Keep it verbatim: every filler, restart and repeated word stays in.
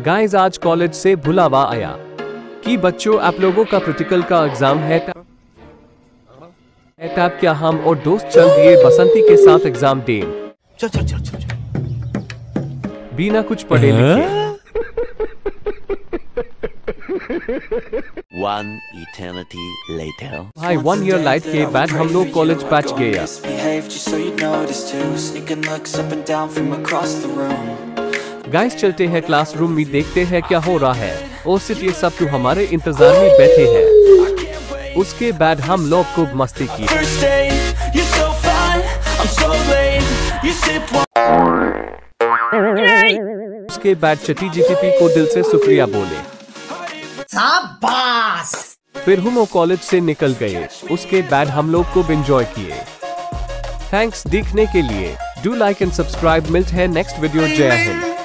Guys आज college से बुलावा आया कि बच्चों आप लोगों का प्रैक्टिकल का एग्जाम है। तब क्या हम और दोस्त चल दिए बसंती के साथ एग्जाम दें। चल चल चल चल चल बिना कुछ पढ़े लिखे। One eternity later. भाई वन ईयर लाइट के बाद हम लोग कॉलेज पहुंच गए। गाइस चलते हैं क्लासरूम में, देखते हैं क्या हो रहा है। और सिर्फ ये सब क्यों हमारे इंतजार में बैठे हैं। उसके बाद हम लोग खूब मस्ती की। उसके बाद चटी जीटीपी को दिल से शुक्रिया बोले। शाबाश। फिर हम कॉलेज से निकल गए। उसके बाद हम लोग खूब एंजॉय किए। थैंक्स देखने के लिए। Do like and subscribe. मिलते हैं नेक्स्ट वीडियो। जय हिंद।